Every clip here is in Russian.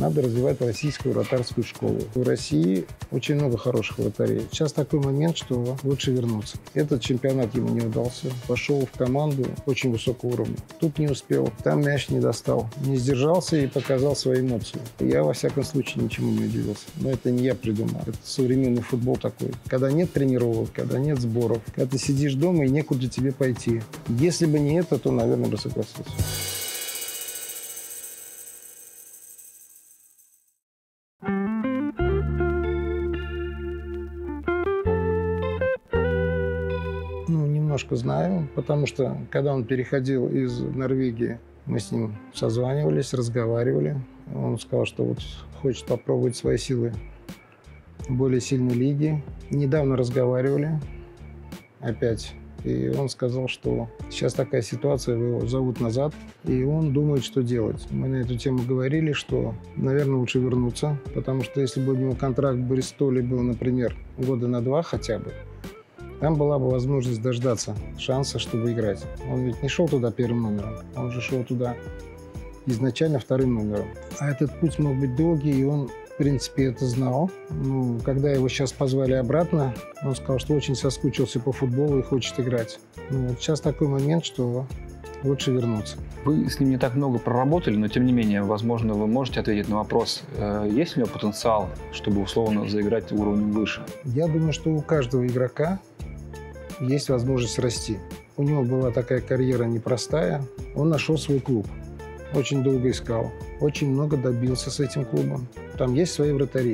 Надо развивать российскую вратарскую школу. В России очень много хороших вратарей. Сейчас такой момент, что лучше вернуться. Этот чемпионат ему не удался. Пошел в команду очень высокого уровня. Тут не успел, там мяч не достал. Не сдержался и показал свои эмоции. Я, во всяком случае, ничему не удивился. Но это не я придумал. Это современный футбол такой. Когда нет тренировок, когда нет сборов, когда ты сидишь дома и некуда тебе пойти. Если бы не это, то, наверное, бы согласился. Немножко знаю, потому что, когда он переходил из Норвегии, мы с ним созванивались, разговаривали. Он сказал, что вот хочет попробовать свои силы в более сильной лиге. Недавно разговаривали опять, и он сказал, что сейчас такая ситуация, его зовут назад, и он думает, что делать. Мы на эту тему говорили, что, наверное, лучше вернуться, потому что если бы у него контракт в Бристоле был, например, года на 2 хотя бы, там была бы возможность дождаться шанса, чтобы играть. Он ведь не шел туда первым номером, он же шел туда изначально вторым номером. А этот путь мог быть долгий, и он, в принципе, это знал. Когда его сейчас позвали обратно, он сказал, что очень соскучился по футболу и хочет играть. Вот сейчас такой момент, что лучше вернуться. Вы с ним не так много проработали, но тем не менее, возможно, вы можете ответить на вопрос, есть ли у него потенциал, чтобы условно заиграть уровнем выше? Я думаю, что у каждого игрока есть возможность расти. У него была такая карьера непростая. Он нашел свой клуб. Очень долго искал. Очень много добился с этим клубом. Там есть свои вратари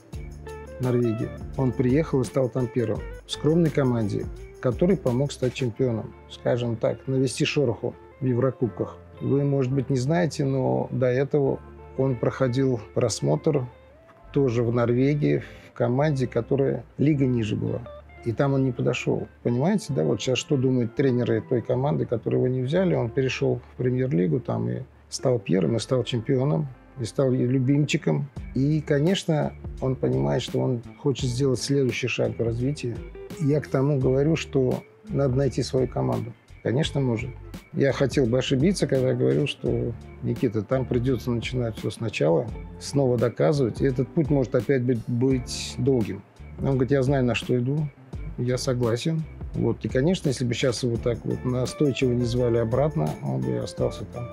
в Норвегии. Он приехал и стал там первым. В скромной команде, который помог стать чемпионом. Скажем так, навести шороху в Еврокубках. Вы, может быть, не знаете, но до этого он проходил просмотр тоже в Норвегии, в команде, которая лига ниже была. И там он не подошел. Понимаете, да? Вот сейчас что думают тренеры той команды, которую его не взяли? Он перешел в премьер-лигу там и стал первым, и стал чемпионом, и стал любимчиком. И, конечно, он понимает, что он хочет сделать следующий шаг в развитии. Я к тому говорю, что надо найти свою команду. Конечно, может. Я хотел бы ошибиться, когда я говорю, что, Никита, там придется начинать все сначала, снова доказывать. И этот путь может опять быть долгим. Он говорит, я знаю, на что иду. Я согласен. Вот. И, конечно, если бы сейчас его так вот настойчиво не звали обратно, он бы и остался там.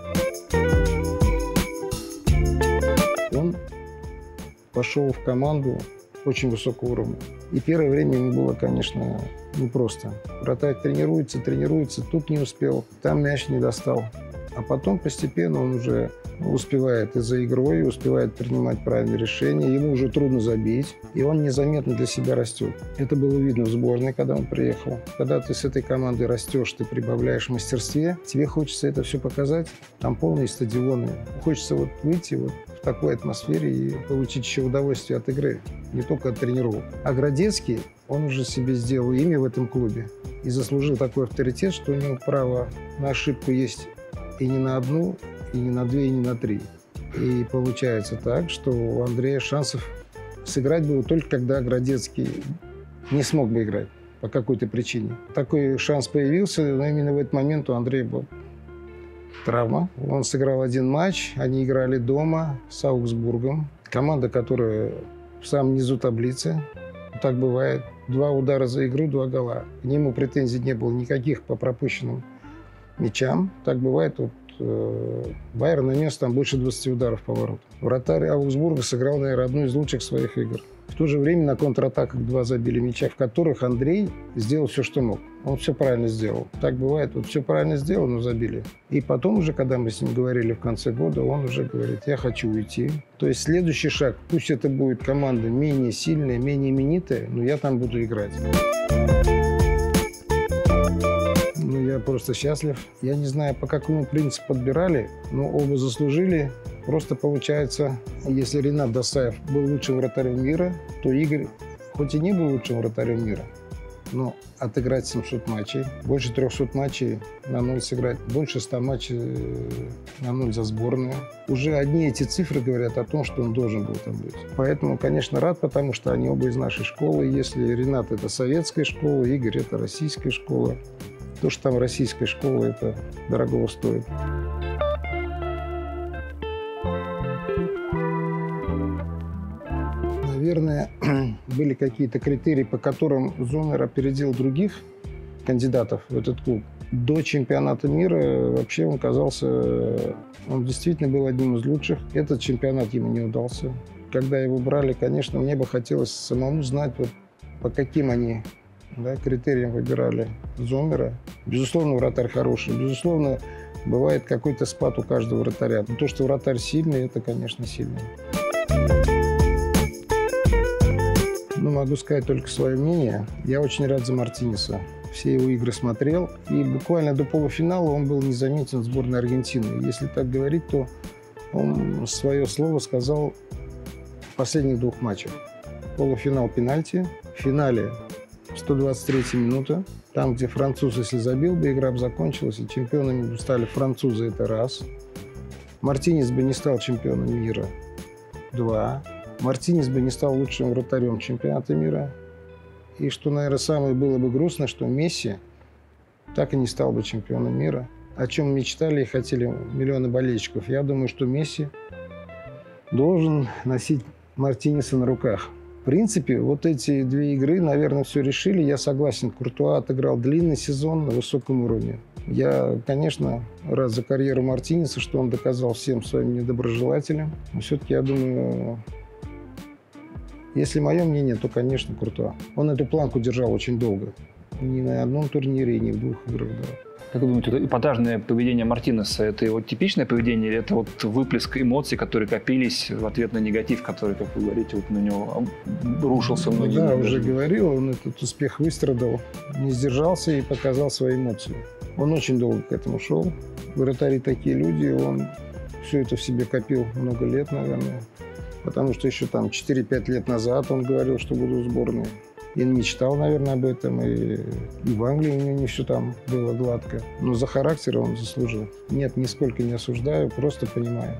Он пошел в команду очень высокого уровня. И первое время ему было, конечно, непросто. Вратарь тренируется, тут не успел, там мяч не достал. А потом постепенно он уже успевает и за игрой, успевает принимать правильные решения. Ему уже трудно забить, и он незаметно для себя растет. Это было видно в сборной, когда он приехал. Когда ты с этой командой растешь, ты прибавляешь в мастерстве, тебе хочется это все показать. Там полные стадионы. Хочется вот выйти вот в такой атмосфере и получить еще удовольствие от игры, не только от тренировок. А Градецкий, он уже себе сделал имя в этом клубе и заслужил такой авторитет, что у него право на ошибку есть и не на одну, и не на 2, и не на 3. И получается так, что у Андрея шансов сыграть было только когда Градецкий не смог бы играть по какой-то причине. Такой шанс появился, но именно в этот момент у Андрея была травма. Он сыграл 1 матч, они играли дома с Аугсбургом. Команда, которая в самом низу таблицы. Так бывает. 2 удара за игру, 2 гола. К нему претензий не было никаких по пропущенным мячам. Так бывает. Вот, Байер нанес там больше 20 ударов по воротам. Вратарь Аугсбурга сыграл, наверное, одну из лучших своих игр. В то же время на контратаках 2 забили мяча, в которых Андрей сделал все, что мог. Он все правильно сделал. Так бывает. Вот все правильно сделал, но забили. И потом уже, когда мы с ним говорили в конце года, он уже говорит, я хочу уйти. То есть следующий шаг, пусть это будет команда менее сильная, менее именитая, но я там буду играть. Я просто счастлив. Я не знаю, по какому принципу подбирали, но оба заслужили. Просто получается, если Ринат Досаев был лучшим вратарем мира, то Игорь, хоть и не был лучшим вратарем мира, но отыграть 700 матчей, больше 300 матчей на 0 сыграть, больше 100 матчей на 0 за сборную. Уже одни эти цифры говорят о том, что он должен был там быть. Поэтому, конечно, рад, потому что они оба из нашей школы. Если Ринат – это советская школа, Игорь – это российская школа. То, что там российская школа, это дорогого стоит. наверное, были какие-то критерии, по которым Зоммер опередил других кандидатов в этот клуб. До чемпионата мира вообще он казался... Он действительно был одним из лучших. Этот чемпионат ему не удался. Когда его брали, конечно, мне бы хотелось самому знать, вот, по каким они критериям выбирали Зоммера. Безусловно, вратарь хороший. Безусловно, бывает какой-то спад у каждого вратаря. Но то, что вратарь сильный, это, конечно, сильный. Ну, могу сказать только свое мнение. Я очень рад за Мартинеса. Все его игры смотрел. И буквально до полуфинала он был незаметен в сборной Аргентины. Если так говорить, то он свое слово сказал в последних двух матчах. Полуфинал пенальти. В финале 123 минута. Там, где француз, если забил бы, игра бы закончилась, и чемпионами бы стали французы, это раз. Мартинес бы не стал чемпионом мира. Два. Мартинес бы не стал лучшим вратарем чемпионата мира. И что, наверное, самое было бы грустно, что Месси так и не стал бы чемпионом мира. О чем мечтали и хотели миллионы болельщиков. Я думаю, что Месси должен носить Мартинеса на руках. В принципе, вот эти две игры, наверное, все решили. Я согласен, Куртуа отыграл длинный сезон на высоком уровне. Я, конечно, рад за карьеру Мартинеса, что он доказал всем своим недоброжелателям. Но все-таки, я думаю, если мое мнение, то, конечно, Куртуа. Он эту планку держал очень долго. Ни на одном турнире, ни в двух играх. Да. Как вы думаете, это эпатажное поведение Мартинеса, это его типичное поведение или это вот выплеск эмоций, которые копились в ответ на негатив, который, как вы говорите, вот на него рушился многие годы? Да, уже говорил, он этот успех выстрадал, не сдержался и показал свои эмоции. Он очень долго к этому шел. Вратари такие люди, он все это в себе копил много лет, наверное. Потому что еще там 4-5 лет назад он говорил, что буду в сборной. И мечтал, наверное, об этом. И в Англии у него не все там было гладко. Но за характер он заслужил. Нет, нисколько не осуждаю, просто понимаю.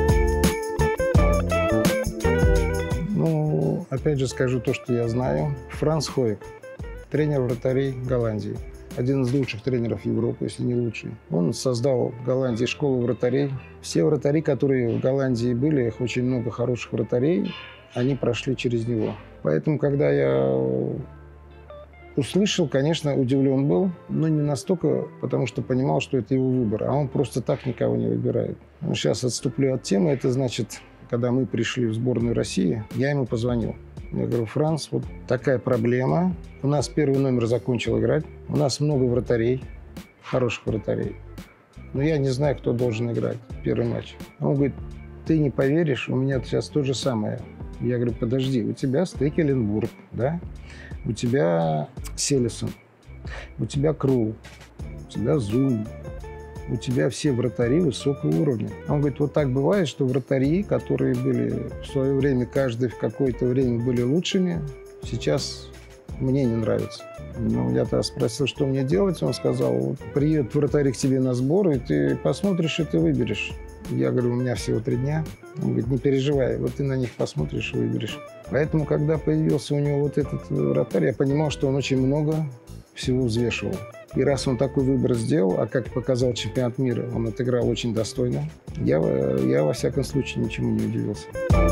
Ну, опять же скажу то, что я знаю. Франц Хойек, тренер вратарей Голландии. Один из лучших тренеров Европы, если не лучший. Он создал в Голландии школу вратарей. Все вратари, которые в Голландии были, их очень много хороших вратарей, они прошли через него. Поэтому, когда я услышал, конечно, удивлен был, но не настолько, потому что понимал, что это его выбор. А он просто так никого не выбирает. Сейчас отступлю от темы. Это значит, когда мы пришли в сборную России, я ему позвонил. Я говорю: Франц, вот такая проблема. У нас первый номер закончил играть. У нас много вратарей, хороших вратарей. Но я не знаю, кто должен играть первый матч. Он говорит: ты не поверишь, у меня сейчас то же самое. Я говорю: подожди, у тебя Стекеленбург, да? У тебя Селисон, у тебя Крул, у тебя Зум, у тебя все вратари высокого уровня. Он говорит: вот так бывает, что вратари, которые были в свое время, каждый в какое-то время были лучшими, сейчас мне не нравится. Ну, я тогда спросил, что мне делать. Он сказал: вот, приедут вратари к тебе на сбор, и ты посмотришь, и ты выберешь. Я говорю: у меня всего 3 дня. Он говорит: не переживай, вот ты на них посмотришь и выберешь. Поэтому, когда появился у него вот этот вратарь, я понимал, что он очень много всего взвешивал. И раз он такой выбор сделал, а как показал чемпионат мира, он отыграл очень достойно, я во всяком случае ничему не удивился.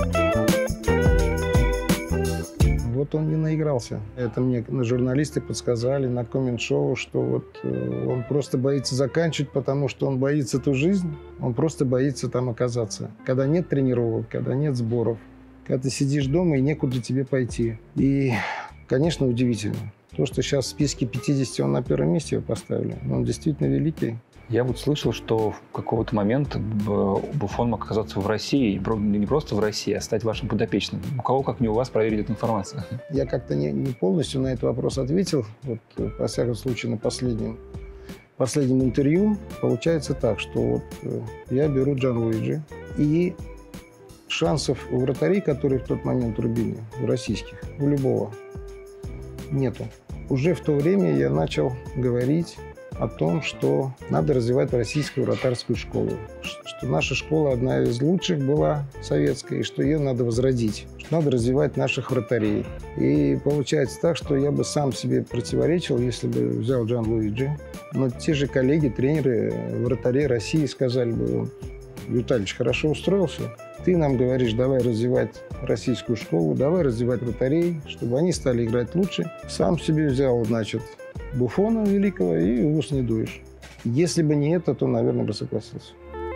Вот он не наигрался. Это мне журналисты подсказали на коммент-шоу, что вот он просто боится заканчивать, потому что он боится ту жизнь, он просто боится там оказаться. Когда нет тренировок, когда нет сборов, когда ты сидишь дома и некуда тебе пойти. И, конечно, удивительно. То, что сейчас в списке 50 он на первом месте его поставили, он действительно великий. Я вот слышал, что в какого-то момента Буфон мог оказаться в России, не просто в России, а стать вашим подопечным. У кого, как не у вас, проверить эту информацию? Я как-то не полностью на этот вопрос ответил. Вот, во всяком случае, на последнем интервью получается так, что вот я беру Джанлуиджи, и шансов у вратарей, которые в тот момент рубили, у российских, у любого, нету. Уже в то время я начал говорить о том, что надо развивать российскую вратарскую школу. Что наша школа одна из лучших была, советская, и что ее надо возродить. Что надо развивать наших вратарей. И получается так, что я бы сам себе противоречил, если бы взял Джанлуиджи. Но те же коллеги, тренеры, вратарей России сказали бы: Витальевич хорошо устроился, ты нам говоришь, давай развивать российскую школу, давай развивать вратарей, чтобы они стали играть лучше. Сам себе взял, значит, Буфона великого и в ус не дуешь. Если бы не это, то, наверное, бы согласился.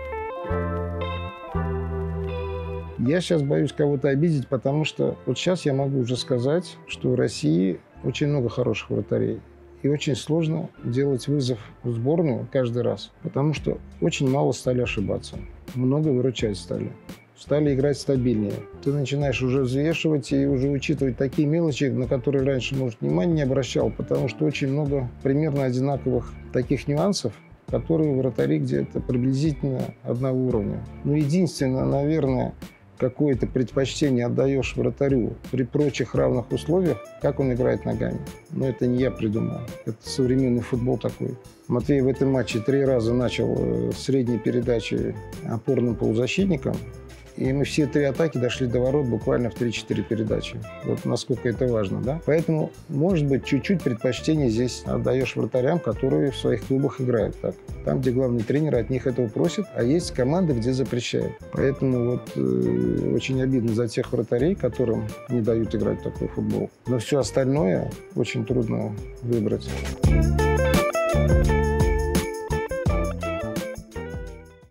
Я сейчас боюсь кого-то обидеть, потому что вот сейчас я могу уже сказать, что в России очень много хороших вратарей. И очень сложно делать вызов в сборную каждый раз, потому что очень мало стали ошибаться. Много выручать стали. Стали играть стабильнее. Ты начинаешь уже взвешивать и уже учитывать такие мелочи, на которые раньше, может, внимания не обращал, потому что очень много примерно одинаковых таких нюансов, которые вратари где-то приблизительно одного уровня. Но единственное, наверное, какое-то предпочтение отдаешь вратарю при прочих равных условиях, как он играет ногами. Но это не я придумал. Это современный футбол такой. Матвей в этом матче 3 раза начал средней передачи опорным полузащитником. И мы все 3 атаки дошли до ворот буквально в 3-4 передачи. Вот насколько это важно, да? Поэтому, может быть, чуть-чуть предпочтение здесь отдаешь вратарям, которые в своих клубах играют так. Там, где главный тренер от них этого просит, а есть команды, где запрещают. Поэтому вот очень обидно за тех вратарей, которым не дают играть в такой футбол. Но все остальное очень трудно выбрать.